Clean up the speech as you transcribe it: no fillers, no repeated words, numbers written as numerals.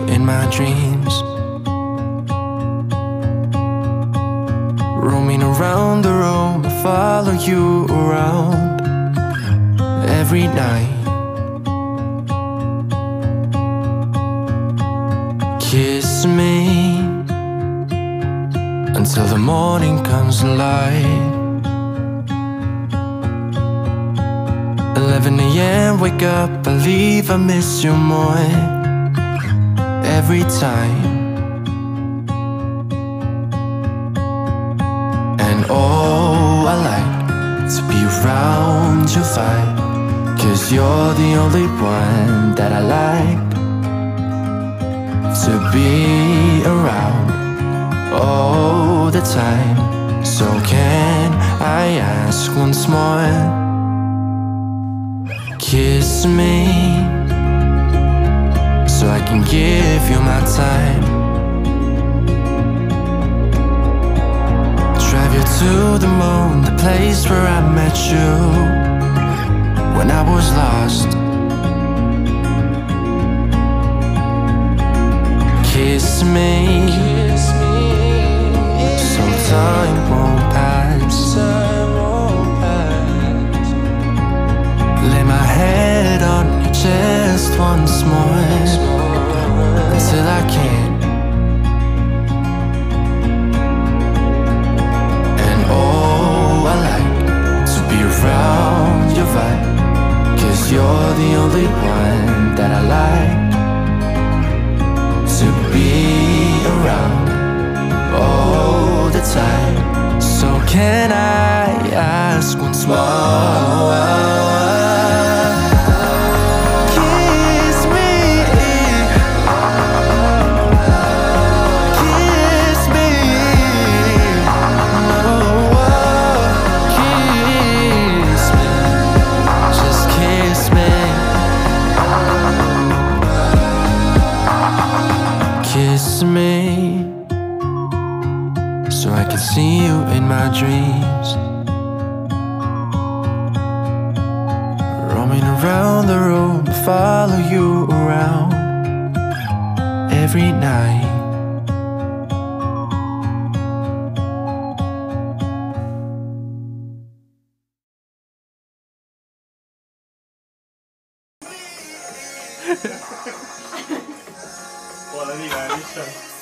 in my dreams, roaming around the room. I follow you around every night. Kiss me until the morning comes alive. 11 AM, wake up, I leave, I miss you more every time. And oh, I like to be around your vibe, 'cause you're the only one that I like to be around all the time. So can I ask once more? Kiss me so I can give you my time. Drive you to the moon, the place where I met you when I was lost. Kiss me so time won't pass. Lay my head on your chest once more until I can't. And oh, I like to be around your vibe, 'cause you're the only one that I like to be around all the time. So can I ask once more? Kiss me, kiss me, oh, kiss me, just kiss me. Kiss me so I can see you in my dreams, roaming around the room, follow you around every night. Buona di